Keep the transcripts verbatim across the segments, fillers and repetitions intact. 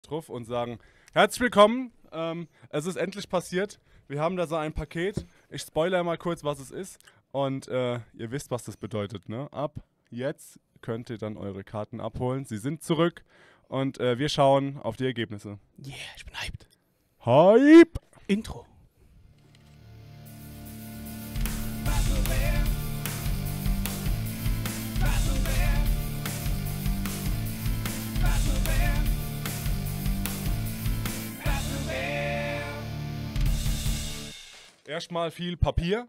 drauf und sagen, herzlich willkommen, ähm, es ist endlich passiert. Wir haben da so ein Paket. Ich spoilere mal kurz, was es ist. Und äh, ihr wisst, was das bedeutet, ne? Ab jetzt könnt ihr dann eure Karten abholen. Sie sind zurück und äh, wir schauen auf die Ergebnisse. Yeah, ich bin hyped. Hype! Intro. Erstmal viel Papier.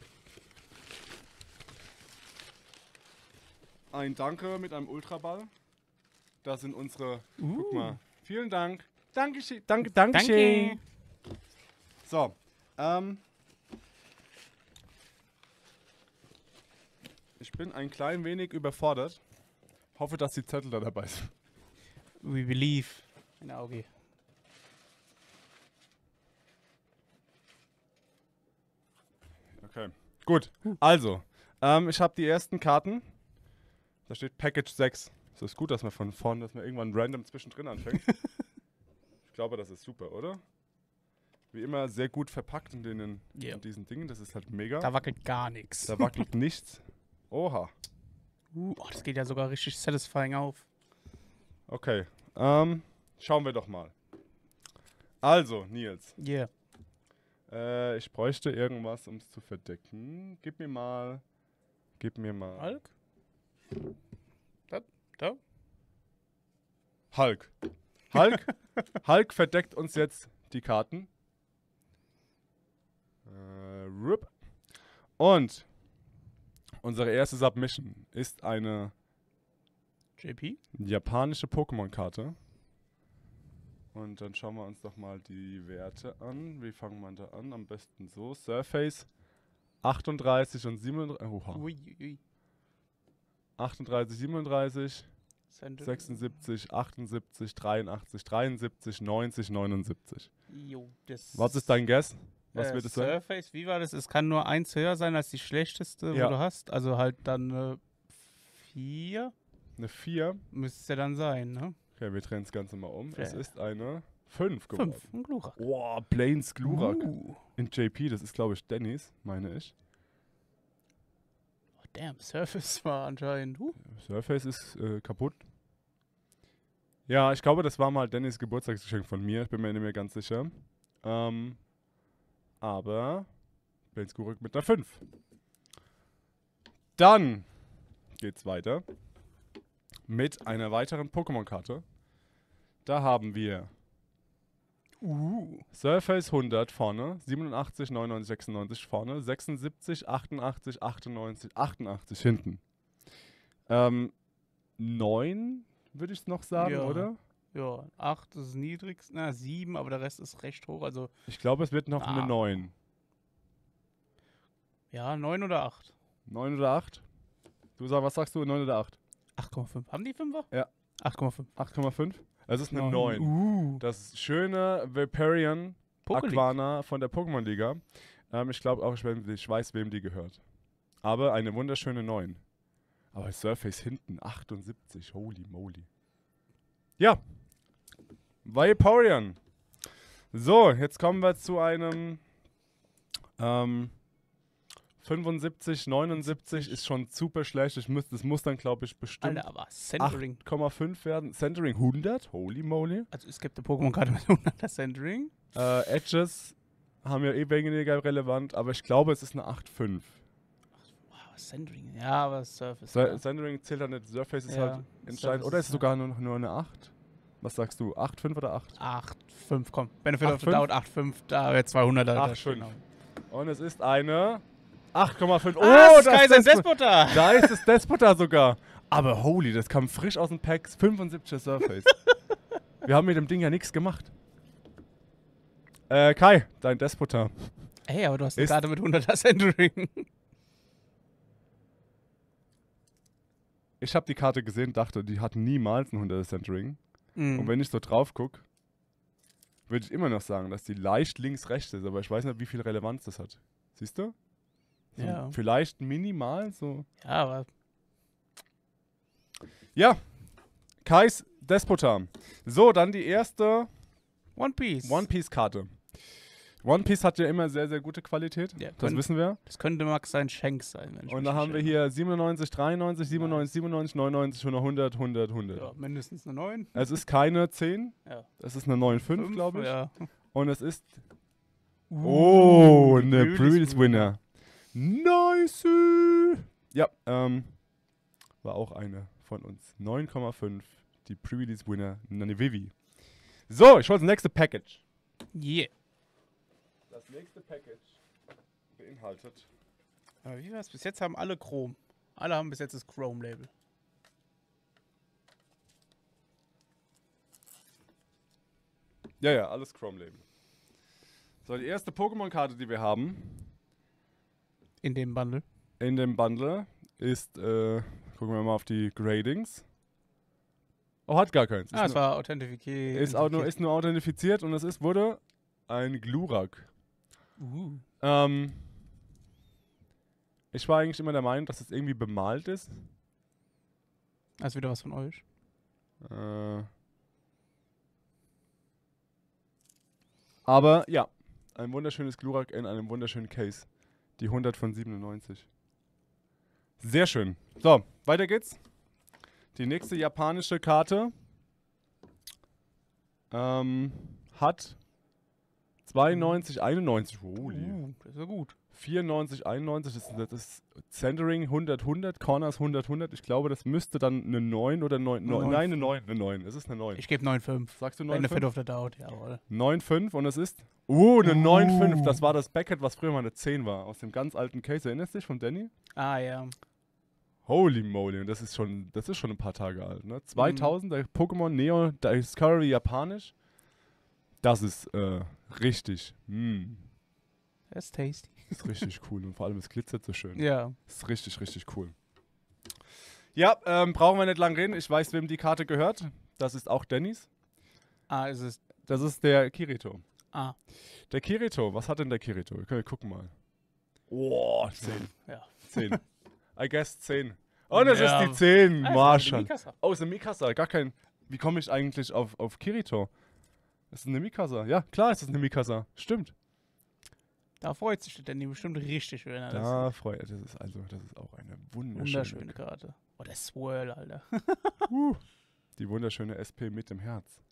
Ein Danke mit einem Ultraball. Da sind unsere. Uh. Guck mal. Vielen Dank. Dankeschön. Danke, Dankeschön. Danke. So. Ähm. Ich bin ein klein wenig überfordert. Hoffe, dass die Zettel da dabei sind. We believe in Auge. Okay. Gut. Also. Ähm, ich habe die ersten Karten. Da steht Package sechs. Es ist gut, dass man von vorne, dass man irgendwann random zwischendrin anfängt. Ich glaube, das ist super, oder? Wie immer sehr gut verpackt in, den, Yeah. in diesen Dingen. Das ist halt mega. Da wackelt gar nichts. Da wackelt nichts. Oha. Uh, oh, das geht ja sogar richtig satisfying auf. Okay. Ähm, schauen wir doch mal. Also, Nils. Yeah. Äh, ich bräuchte irgendwas, um es zu verdecken. Gib mir mal. Gib mir mal. Hulk? Da? Da? Hulk. Hulk. Hulk verdeckt uns jetzt die Karten. Äh, rup. Und unsere erste Submission ist eine J P? japanische Pokémon-Karte. Und dann schauen wir uns doch mal die Werte an. Wie fangen wir da an? Am besten so. Surface achtunddreißig und siebenunddreißig. Oha. Ui, ui. achtunddreißig, siebenunddreißig, Send- sechsundsiebzig, achtundsiebzig, dreiundachtzig, dreiundsiebzig, neunzig, neunundsiebzig. Jo, das Was ist dein Guess? Was äh, wird es sein? Surface, wie war das? Es kann nur eins höher sein als die schlechteste, Ja. wo du hast. Also halt dann eine vier Eine vier. müsste es ja dann sein, ne? Okay, wir drehen das Ganze mal um. Es Fair. ist eine fünf geworden. Fünf, ein Glurak. Boah, Blaines Glurak. Uh. In J P, das ist glaube ich Dennis, meine ich. Oh, damn, Surface war anscheinend. Uh. Surface ist äh, kaputt. Ja, ich glaube, das war mal Dennis Geburtstagsgeschenk von mir. Ich bin mir nicht mehr ganz sicher. Ähm, aber Blaines Glurak mit einer fünf. Dann geht's weiter mit einer weiteren Pokémon-Karte. Da haben wir Uh. Surface hundert vorne, siebenundachtzig, neunundneunzig, sechsundneunzig vorne, sechsundsiebzig, achtundachtzig, achtundneunzig, achtundachtzig hinten. Ähm, neun würde ich noch sagen, Ja. oder? Ja, acht ist das niedrigste, na sieben, aber der Rest ist recht hoch. Also Ich glaube, es wird noch Ah. eine neun. ja, neun oder acht. neun oder acht? Du sag, was sagst du, neun oder acht? acht Komma fünf. Haben die Fünfer? Ja. acht Komma fünf. acht Komma fünf? Es ist eine Neun. neun. Uh. Das schöne Vaporeon Pokéleague. Aquana von der Pokémon-Liga. Ähm, ich glaube auch, ich we- ich weiß, wem die gehört. Aber eine wunderschöne neun. Aber Surface hinten, achtundsiebzig. Holy moly. Ja. Vaporeon. So, jetzt kommen wir zu einem ähm, fünfundsiebzig, neunundsiebzig ist schon super schlecht. Ich muss, das muss dann, glaube ich, bestimmt Alter, aber Centering. acht Komma fünf werden. Centering hundert? Holy moly. Also es gibt eine Pokémon-Karte mit hunderter Centering. Äh, Edges haben ja eh weniger relevant, aber ich glaube, es ist eine acht Komma fünf. Wow, Centering. Ja, aber Surface. Se- ja. Centering zählt halt nicht, Surface ist Ja, halt entscheidend. Surface Oder ist es ist sogar nur, nur eine acht? Was sagst du? acht Komma fünf oder acht? acht Komma fünf, komm. Benefit acht of the Komma fünf? Doubt, acht Komma fünf, da wäre zweihunderter. acht Komma fünf. Und es ist eine acht Komma fünf. Oh, Ah, das Sky sein Despo- Despota! Da ist das Despota sogar. Aber holy, das kam frisch aus dem Pack. fünfundsiebziger Surface. Wir haben mit dem Ding ja nichts gemacht. Äh, Kai, dein Despota. Ey, aber du hast eine Ist- Karte mit hunderter Centering. Ich habe die Karte gesehen, dachte, die hat niemals ein hunderter Centering. Mhm. Und wenn ich so drauf gucke, würde ich immer noch sagen, dass die leicht links-rechts ist, aber ich weiß nicht, wie viel Relevanz das hat. Siehst du? So Ja. Vielleicht minimal so. Ja, aber Ja, Kais Despota. So, dann die erste One Piece. One Piece Karte. One Piece hat ja immer sehr, sehr gute Qualität. Ja, Das könnt- wissen wir. Das könnte Max sein Shanks sein. Wenn ich Und mich da nicht haben wir irre. hier siebenundneunzig, dreiundneunzig, siebenundneunzig, siebenundneunzig, neunundneunzig und hundert, hundert, hundert. Ja, mindestens eine neun. Es ist keine zehn, Ja. es ist eine neun Komma fünf, glaube ich. Ja. Und es ist, Uh, oh, eine Previous Previous Winner. Nice. Ja, ähm, war auch eine von uns. neun Komma fünf, die Previous Winner, Nani Vivi. So, ich hole das nächste Package. Yeah. Das nächste Package beinhaltet. Aber wie war's? Bis jetzt haben alle Chrome. Alle haben bis jetzt das Chrome-Label. Ja, ja, alles Chrome-Label. So, die erste Pokémon-Karte, die wir haben In dem Bundle. in dem Bundle ist, äh, gucken wir mal auf die Gradings. Oh, hat gar keins. Ah, ist, es nur, war authentifiziert. ist, auch nur, ist nur authentifiziert und es ist, wurde ein Glurak. Uh. Ähm, ich war eigentlich immer der Meinung, dass es irgendwie bemalt ist. Das ist wieder was von euch. Äh, aber ja, ein wunderschönes Glurak in einem wunderschönen Case. Die hundert von siebenundneunzig. Sehr schön. So, weiter geht's. Die nächste japanische Karte ähm, hat zweiundneunzig, einundneunzig. Holy. Uh, das ist ja gut. vierundneunzig, einundneunzig, das ist, das ist Centering hundert, hundert, Corners hundert, hundert. Ich glaube, das müsste dann eine neun oder neun, neun neun. nein, eine neun, eine neun. Es ist eine neun. Ich gebe neun Komma fünf. Sagst du Benefit neun of the Doubt, jawohl. neun Komma fünf und es ist, uh, eine neun Komma fünf. Uh. Das war das Beckett, was früher mal eine zehn war, aus dem ganz alten Case. Erinnerst du dich von Danny? Ah, ja. Holy moly, und das ist schon, das ist schon ein paar Tage alt, ne? zweitausend, Mhm. der Pokémon Neo Discovery japanisch. Das ist äh, richtig, mm, Das ist tasty. ist richtig cool und vor allem es glitzert so schön. Ja. Ist richtig, richtig cool. Ja, ähm, brauchen wir nicht lang reden. Ich weiß, wem die Karte gehört. Das ist auch Dannys. Ah, ist es. Das ist der Kirito. Ah. Der Kirito, was hat denn der Kirito? Wir können gucken mal. Oh, zehn. Ja. zehn. I guess zehn. Und es Ja. ist die zehn. Ah, Marshall. ist ja Oh, ist eine Mikasa. Gar kein. Wie komme ich eigentlich auf, auf Kirito? Das ist eine Mikasa. Ja, klar ist es eine Mikasa. Stimmt. Da freut sich der Danny bestimmt richtig, wenn er das Da freut das ist also, das ist auch eine wunderschöne. wunderschöne Karte. Oh, der Swirl, Alter. Uh, die wunderschöne S P mit dem Herz.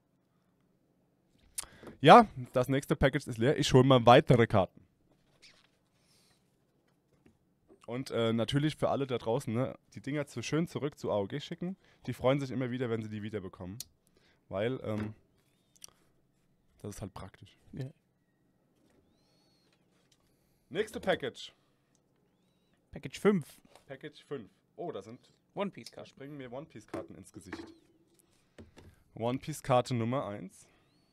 Ja, das nächste Package ist leer. Ich hole mal weitere Karten. Und äh, natürlich für alle da draußen, ne, die Dinger zu schön zurück zu A O G schicken. Die freuen sich immer wieder, wenn sie die wiederbekommen. Weil, ähm, das ist halt praktisch. Ja. Nächste Package. Package fünf. Package fünf. Oh, da sind, One Piece da Karte. springen mir One Piece Karten ins Gesicht. One Piece Karte Nummer eins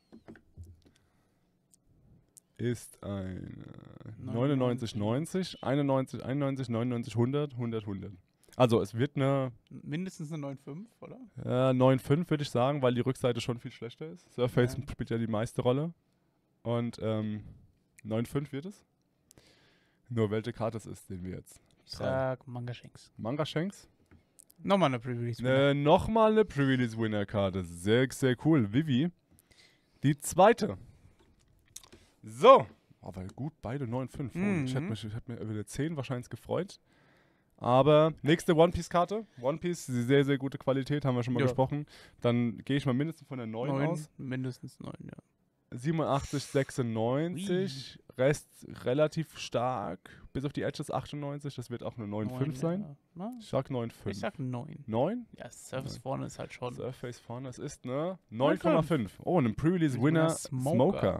ist eine neunundneunzig, neunzig, einundneunzig, einundneunzig, neunundneunzig, hundert, hundert, hundert. Also es wird eine Mindestens eine neun Komma fünf, oder? äh, neun Komma fünf, würde ich sagen, weil die Rückseite schon viel schlechter ist. Surface Ja. spielt ja die meiste Rolle. Und ähm, neun Komma fünf wird es. Nur welche Karte es ist, sehen wir jetzt. Ich sag Manga Shanks. Manga Shanks. Nochmal eine Pre-Release. Äh, Nochmal eine Pre-Release-Winner-Karte. Sehr, sehr cool. Vivi. Die zweite. So. Aber gut, beide neun Komma fünf. Oh, Mhm. Ich hätte mich, ich hätte mir über eine zehn wahrscheinlich gefreut. Aber nächste One Piece-Karte. One Piece, sehr, sehr gute Qualität, haben wir schon mal Ja. gesprochen. Dann gehe ich mal mindestens von der neun aus. Mindestens neun, ja. siebenundachtzig, sechsundneunzig. Rest relativ stark. Bis auf die Edges achtundneunzig. Das wird auch eine neun Komma fünf Neun, sein. Ja. Na, Ich sag neun Komma fünf. ich sag neun. neun? Ja, Surface Neun. vorne ist halt schon. Surface vorne, es ist eine neun Komma fünf. Oh, ein Pre-Release-Winner Smoker. Smoker.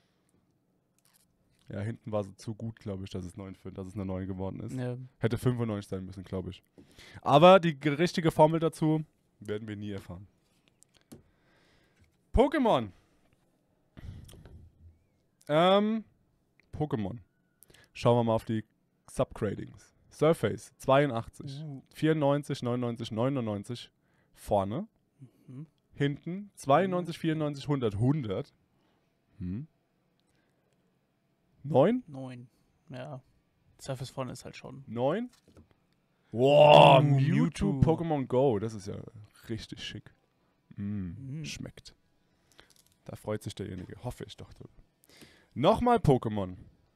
Ja, hinten war sie zu gut, glaube ich, dass es neun Komma fünf, dass es eine neun geworden ist. Ja. Hätte fünfundneunzig sein müssen, glaube ich. Aber die g- richtige Formel dazu werden wir nie erfahren. Pokémon. Ähm, Pokémon. Schauen wir mal auf die Subgradings. Surface zweiundachtzig, Uh. vierundneunzig, neunundneunzig, neunundneunzig vorne. Mhm. Hinten zweiundneunzig, vierundneunzig, hundert, hundert. Hm. neun? Neun. Ja. Surface vorne ist halt schon. neun? Wow, Oh, Mewtwo, Mewtwo. Pokémon Go. Das ist ja richtig schick. Mm, Mm. Schmeckt. Da freut sich derjenige. Hoffe ich doch drüber. Nochmal Pokémon.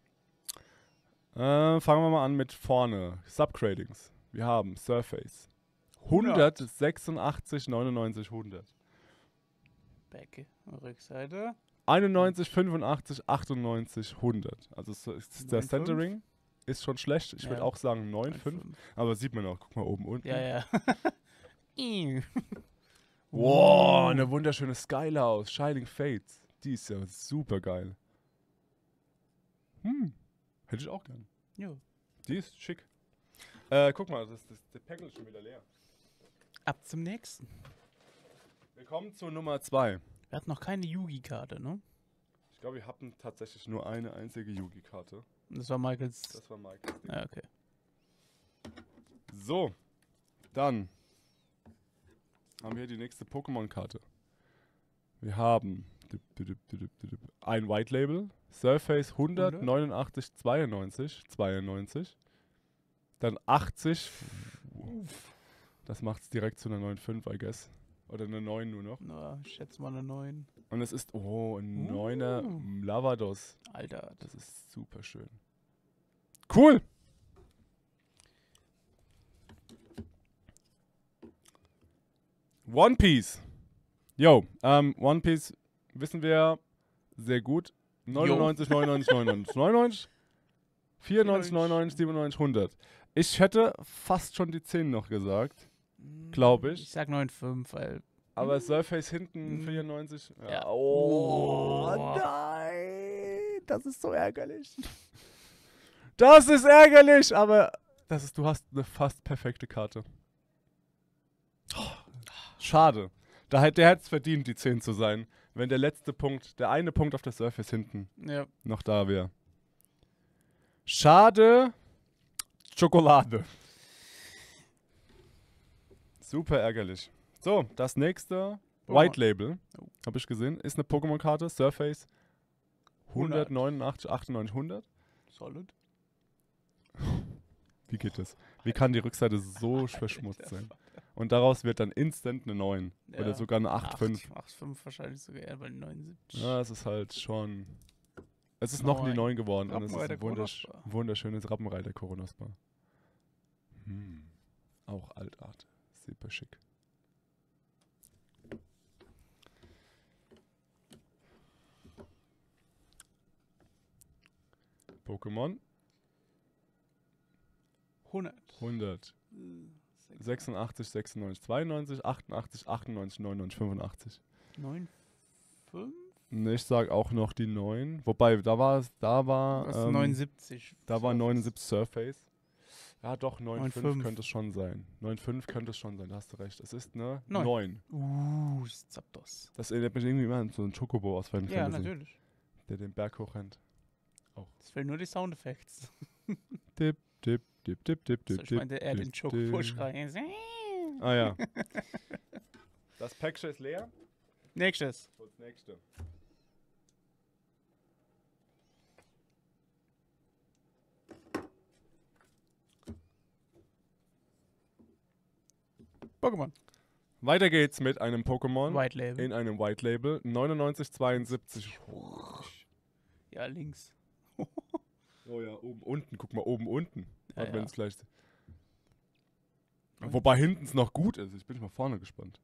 Äh, fangen wir mal an mit vorne. Subgradings. Wir haben Surface. hundertsechsundachtzig, neunundneunzig, hundert. Back, Rückseite. einundneunzig, fünfundachtzig, achtundneunzig, hundert. Also so ist der neun Komma fünf. Centering ist schon schlecht. Ich würde Ja. auch sagen neun Komma fünf. Aber sieht man auch. Guck mal oben unten. Ja, ja. Ih. Wow, eine wunderschöne Skyla aus Shining Fates. Die ist ja super geil. Hm, hätte ich auch gern. Jo. Die ist schick. Äh, guck mal, das, das, der Päckl ist schon wieder leer. Ab zum nächsten. Wir kommen zu Nummer zwei. Wir hatten noch keine Yugi-Karte, ne? Ich glaube, wir hatten tatsächlich nur eine einzige Yugi-Karte. Das war Michaels. Das war Michaels Ding. Ja, okay. So, dann haben wir hier die nächste Pokémon-Karte. Wir haben ein White Label, Surface hundert, neunundachtzig, zweiundneunzig, zweiundneunzig, dann achtzig, das macht es direkt zu einer neun Komma fünf, I guess. Oder eine neun nur noch. Na, ich schätze mal eine neun. Und es ist, oh, ein Uh. neuner Lavados. Alter. Das ist super schön. Cool! One Piece. Yo, ähm, One Piece wissen wir sehr gut. neunundneunzig, neunundneunzig, neunundneunzig, neunundneunzig, vierundneunzig, neunundneunzig, siebenundneunzig, hundert. Ich hätte fast schon die zehn noch gesagt, glaube ich. Ich sag neun Komma fünf, weil. Aber Surface hinten Mhm. vierundneunzig. Ja. Oh, Oh. nein, das ist so ärgerlich. Das ist ärgerlich, aber das ist, du hast eine fast perfekte Karte. Schade. Da hätte, der hätte es verdient, die zehn zu sein, wenn der letzte Punkt, der eine Punkt auf der Surface hinten Ja. noch da wäre. Schade. Schokolade. Super ärgerlich. So, das nächste White Label, Oh. habe ich gesehen, ist eine Pokémon-Karte, Surface hundert. hundertneunundachtzig, achtundneunzig, hundert. Solid. Wie geht das? Wie kann die Rückseite so verschmutzt sein? Und daraus wird dann instant eine neun. Ja. Oder sogar eine acht Komma fünf. acht Komma fünf wahrscheinlich sogar eher bei neunundsiebzig. Ja, es ist halt schon... Es ist noch die Neun. neun geworden und es ist Rappenreiter ein wundersch Koronospa. wunderschönes Rappenreiter Koronospa. Hm. Auch Altart. Super schick. Pokémon hundert. hundert, sechsundachtzig, sechsundneunzig, zweiundneunzig, achtundachtzig, achtundneunzig, neunundneunzig, fünfundachtzig. neun Komma fünf? Ne, ich sag auch noch die neun. Wobei, da war es, da war, Was ähm, neunundsiebzig. da war neunundsiebzig Surface. Ja, doch, neun Komma neun fünf Komma fünf. könnte es schon sein. neun Komma fünf könnte es schon sein, da hast du recht. Es ist eine Neun. neun. Uh, Zapdos. Das erinnert mich irgendwie immer an so einen Chocobo aus Final Ja, Fantasy, natürlich. der den Berg hochrennt. Es fehlen nur die Soundeffekte. Dip, dip, dip, dip, dip, So, dip, ich meinte eher dip, den dip, Chocobo-Schrei. Ah ja. Das Päckchen ist leer. Nächstes. So, das nächste. Pokémon. Weiter geht's mit einem Pokémon White Label. in einem White Label. neunundneunzig, zweiundsiebzig. Ja, links. Oh ja, oben, unten. Guck mal, oben, unten. Ja, Hat man ja. es gleich. Wobei hinten es noch gut ist. Ich bin mal vorne gespannt.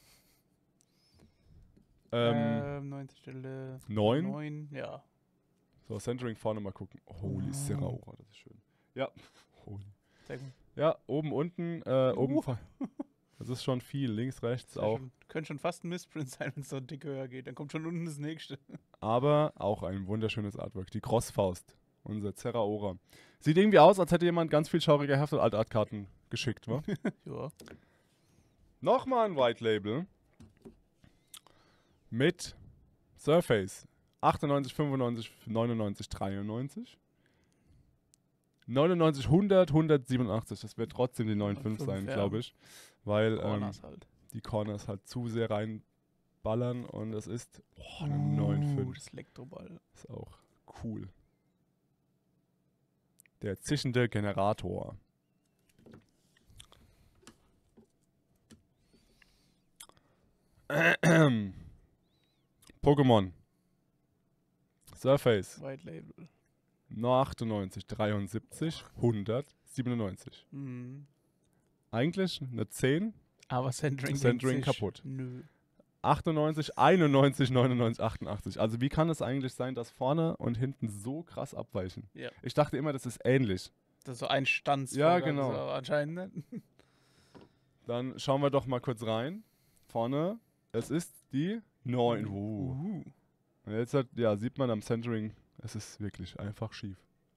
Ähm, Ähm, neunte Stelle. neun. neun, ja. So, Centering vorne mal gucken. Holy Oh. Serraura, das ist schön. Ja. Holy. Zeig mal. Ja, oben, unten, äh, oben. Uh. vor- Das ist schon viel. Links, rechts Sehr auch. schön. Könnte schon fast ein Missprint sein, wenn es so ein Tick höher geht. Dann kommt schon unten das nächste. Aber auch ein wunderschönes Artwork. Die Crossfaust. Unser Zeraora. Sieht irgendwie aus, als hätte jemand ganz viel schaurige Heft- und Altartkarten geschickt, wa? Ja. Nochmal ein White Label. Mit Surface. achtundneunzig, fünfundneunzig, neunundneunzig, dreiundneunzig. neunundneunzig, hundert, hundertsiebenundachtzig. Das wird trotzdem die neun Komma fünf sein, ja. glaube ich. Weil ähm, Corners halt. die Corners halt zu sehr reinballern und es ist oh, eine neun Komma Uh, fünf. das Elektroball. Ist auch cool. Der zischende Generator. Pokémon. Surface. White Label. achtundneunzig, dreiundsiebzig, hundert, siebenundneunzig. Mhm. Eigentlich eine zehn. Aber Centering, Centering denkt sich, kaputt. Nö. achtundneunzig, einundneunzig, neunundneunzig, achtundachtzig. Also wie kann es eigentlich sein, dass vorne und hinten so krass abweichen? Ja. Ich dachte immer, das ist ähnlich. Das ist so ein Stanz. Ja, genau. Aber anscheinend nicht. Dann schauen wir doch mal kurz rein. Vorne, es ist die neun. Uh. Uh. Und jetzt hat, ja, sieht man am Centering, es ist wirklich einfach schief.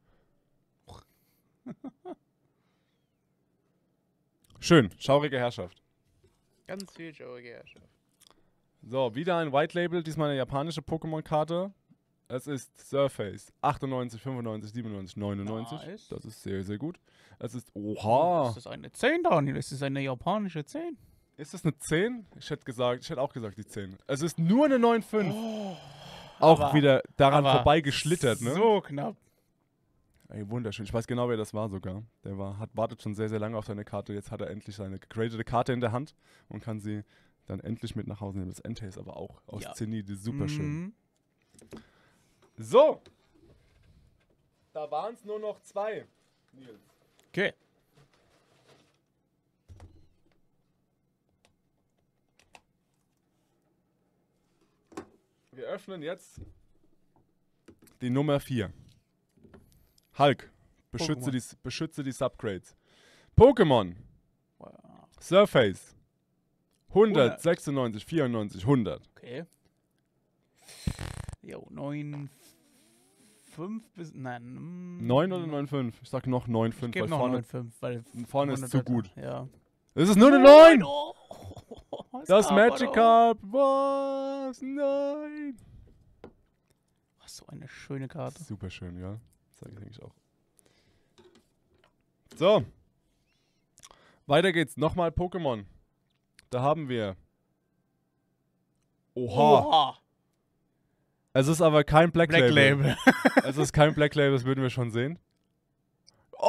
Schön, schaurige Herrschaft. Ganz viel schaurige Herrschaft. So, wieder ein White Label, diesmal eine japanische Pokémon-Karte. Es ist Surface achtundneunzig, fünfundneunzig, siebenundneunzig, neunundneunzig. Nice. Das ist sehr, sehr gut. Es ist, Oh, oha. ist das eine zehn, Daniel? Ist das eine japanische zehn? Ist das eine zehn? Ich hätte gesagt, ich hätte auch gesagt die zehn. Es ist nur eine neun Komma fünf. Oh, Auch aber- wieder daran aber vorbei geschlittert, ne? So knapp. Ey, wunderschön. Ich weiß genau, wer das war sogar. Der war, hat, wartet schon sehr, sehr lange auf seine Karte. Jetzt hat er endlich seine gegradete Karte in der Hand und kann sie dann endlich mit nach Hause nehmen. Das Entei ist aber auch aus Ja. Zenit, super schön. Mhm. So. Da waren es nur noch zwei. Nils. Okay. Wir öffnen jetzt die Nummer vier. Hulk. Beschütze Pokémon. die, beschütze die Subgrades. Pokémon. Wow. Surface. hundert, sechsundneunzig, vierundneunzig, hundert. Okay. Jo, neun, fünf bis, nein. mm, neun oder neun Komma fünf? Ich sag noch neun Komma Ich fünf, gebe weil noch vorne, neun Komma fünf, weil vorne ist zu hundert gut. Ja. Es ist nur eine neun! Oh, Das Carpador. Magikarp! Was? Nein! Was, so eine schöne Karte. Super schön, ja. Sag ich eigentlich auch. So. Weiter geht's. Nochmal Pokémon. Da haben wir. Oha. Oha. Es ist aber kein Black, Black Label. Label. Es ist kein Black Label, das würden wir schon sehen. Oh!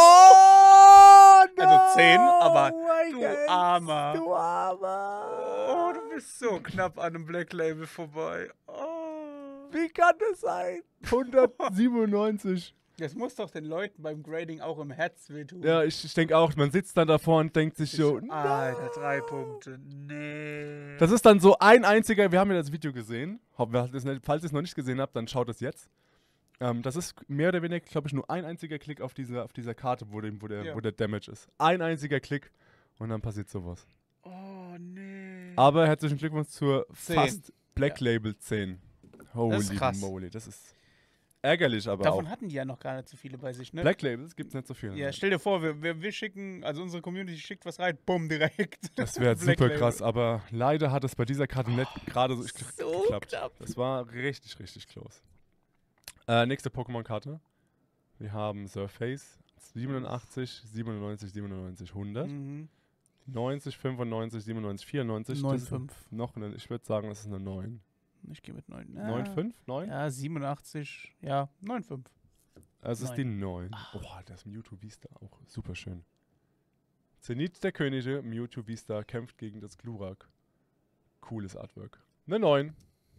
Also zehn, aber mein du Gott, Armer. Du Armer. Oh, du bist so knapp an einem Black Label vorbei. Oh. Wie kann das sein? hundertsiebenundneunzig. Das muss doch den Leuten beim Grading auch im Herz wehtun. Ja, ich, ich denke auch, man sitzt dann davor und denkt sich so, Alter, drei Punkte. Nee. das ist dann so ein einziger, wir haben ja das Video gesehen, Hopp- wer hat das nicht- falls ihr es noch nicht gesehen habt, dann schaut es jetzt. Ähm, das ist mehr oder weniger, glaube ich, nur ein einziger Klick auf dieser, auf dieser Karte, wo, dem, wo, der, Ja. wo der Damage ist. Ein einziger Klick und dann passiert sowas. Oh, nee. Aber herzlichen Glückwunsch zur Zehn. fast Black Label zehn. Holy ist krass. moly, das ist ärgerlich, aber Davon auch. hatten die ja noch gar nicht so viele bei sich, ne? Black Labels gibt es nicht so viele. Ja, stell dir vor, wir, wir, wir schicken, also unsere Community schickt was rein, bumm, direkt. Das wäre Black super Label. krass, aber leider hat es bei dieser Karte nicht gerade so, So geklappt. knapp. Das war richtig, richtig close. Äh, nächste Pokémon-Karte. Wir haben Surface siebenundachtzig, siebenundneunzig, siebenundneunzig, hundert. Mhm. neunzig, fünfundneunzig, siebenundneunzig, vierundneunzig. neun Das ist Komma fünf. noch eine, ich würde sagen, das ist eine neun. Ich gehe mit neun. neun Komma fünf? neun? Ja, siebenundachtzig, ja, neun Komma fünf. Es ist neun. die neun. Boah, das Mewtwo Vista auch super schön. Zenit der Könige, Mewtwo Vista kämpft gegen das Glurak. Cooles Artwork. Eine neun.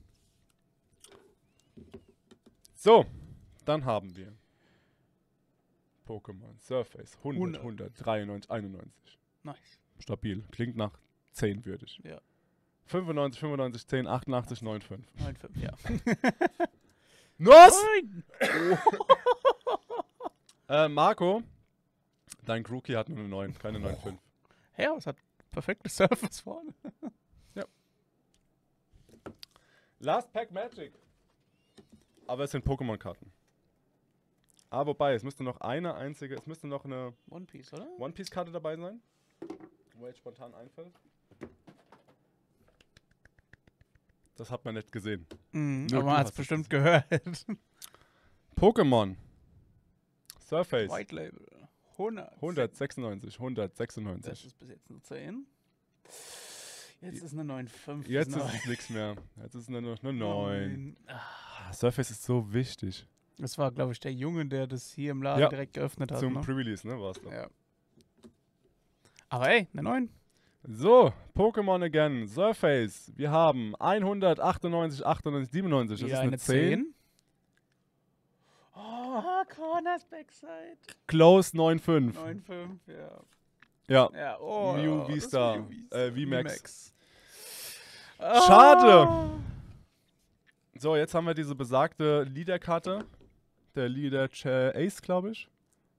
So, dann haben wir Pokémon Surface hundert, hundert. hundert, dreiundneunzig, einundneunzig. Nice. Stabil. Klingt nach zehn würdig. Ja. fünfundneunzig, fünfundneunzig, zehn, achtundachtzig, neun Komma fünf. neun Komma fünf, ja. Was? Nein! Äh, Marco, dein Grookey hat nur eine neun, keine neun Komma fünf. Ja, es hat perfekte Surface vorne. Last Pack Magic. Aber es sind Pokémon-Karten. Ah, wobei, es müsste noch eine einzige, es müsste noch eine One Piece, oder? One-Piece-Karte dabei sein. Wo jetzt spontan einfällt. Das hat man nicht gesehen. Mhm, Nur aber du man hat es hast es bestimmt gehört. Pokémon. Surface. White Label. hundert. hundertsechsundneunzig, Das hundertsechsundneunzig. ist bis jetzt eine zehn. Jetzt ist eine neun Komma fünf. Jetzt ist es nichts mehr. Jetzt ist es nur noch eine neun. Ah, Ah, Surface ist so wichtig. Das war, glaube ich, der Junge, der das hier im Laden Ja, direkt geöffnet hat. Zum Ne? Pre-Release, ne, war's doch. Ja. Aber ey, eine neun. So, Pokémon again. Surface. Wir haben hundertachtundneunzig, achtundneunzig, siebenundneunzig. Das Wieder ist eine zehn. Oh, Corners Backside. Close neun fünf. neun fünf, ja. Ja. Ja, oh. Mew das ist V-Star. Mew V-Star. Äh, V-Max. Ah. Schade. So, jetzt haben wir diese besagte Leader-Karte. Der Leader Ace, glaube ich.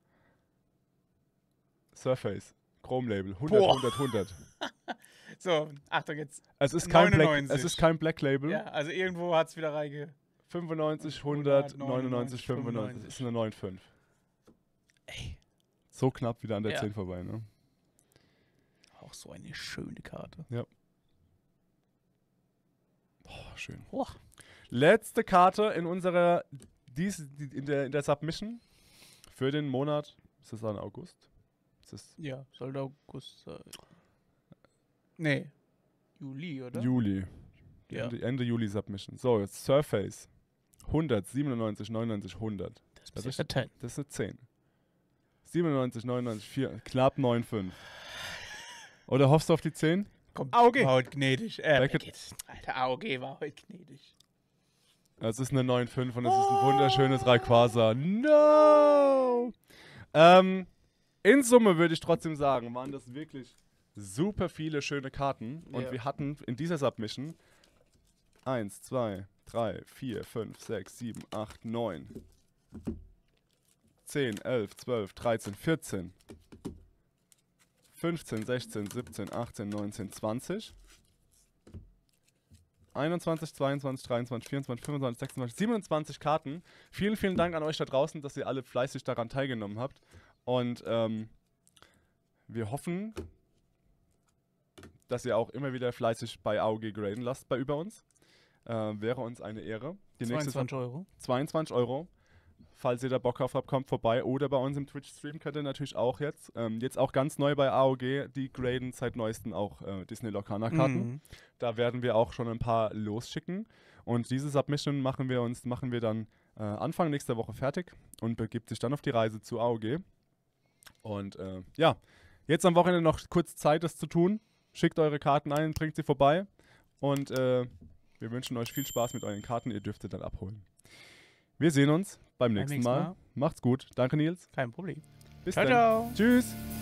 Surface. Chrome-Label. hundert, Boah. hundert, hundert. So, Achtung jetzt. Es ist kein Black, neunundneunzig. es ist kein Black Label. Ja, also irgendwo hat es wieder reinge... fünfundneunzig, hundert, neunundneunzig, fünfundneunzig. Das ist eine neun fünf. Ey. So knapp wieder an der Ja. zehn vorbei, ne? Auch so eine schöne Karte. Oh, schön. Boah. Letzte Karte in unserer dies, in, der, in der Submission für den Monat. Ist das dann August? Ist das Ja, sollte August sein. Nee. Juli, oder? Juli. Die Ja. Ende, Ende Juli Submission. So, jetzt Surface. hundert, siebenundneunzig, neunundneunzig, hundert. Das Das ist ist- eine zehn. Das ist eine zehn. siebenundneunzig, neunundneunzig, vier, knapp neun fünf. Oder hoffst du auf die zehn? Komm, A O G. war heute gnädig. Äh, Beckett. Beckett. Alter, A O G war heute gnädig. Es ist eine neun fünf und es ist ein wunderschönes Rayquaza. No! Ähm, in Summe würde ich trotzdem sagen, waren das wirklich super viele schöne Karten. Und Ja. wir hatten in dieser Submission eins, zwei, drei, vier, fünf, sechs, sieben, acht, neun, zehn, elf, zwölf, dreizehn, vierzehn, fünfzehn, sechzehn, siebzehn, achtzehn, neunzehn, zwanzig. einundzwanzig, zweiundzwanzig, dreiundzwanzig, vierundzwanzig, fünfundzwanzig, sechsundzwanzig, siebenundzwanzig Karten. Vielen, vielen Dank an euch da draußen, dass ihr alle fleißig daran teilgenommen habt. Und ähm, wir hoffen, dass ihr auch immer wieder fleißig bei A O G graden lasst bei über uns. Äh, wäre uns eine Ehre. Die nächste zweiundzwanzig Euro. zweiundzwanzig Euro. Falls ihr da Bock drauf habt, kommt vorbei. Oder bei uns im Twitch-Stream könnt ihr natürlich auch jetzt. Ähm, jetzt auch ganz neu bei A O G, die graden seit neuestem auch äh, Disney Lorcaner-Karten. Mhm. Da werden wir auch schon ein paar losschicken. Und diese Submission machen wir uns, machen wir dann äh, Anfang nächster Woche fertig und begibt sich dann auf die Reise zu A O G. Und äh, ja, jetzt am Wochenende noch kurz Zeit, das zu tun. Schickt eure Karten ein, bringt sie vorbei. Und äh, wir wünschen euch viel Spaß mit euren Karten. Ihr dürft sie dann abholen. Wir sehen uns beim nächsten, nächsten Mal. Mal. Macht's gut. Danke, Nils. Kein Problem. Bis Ciao, dann. ciao. Tschüss.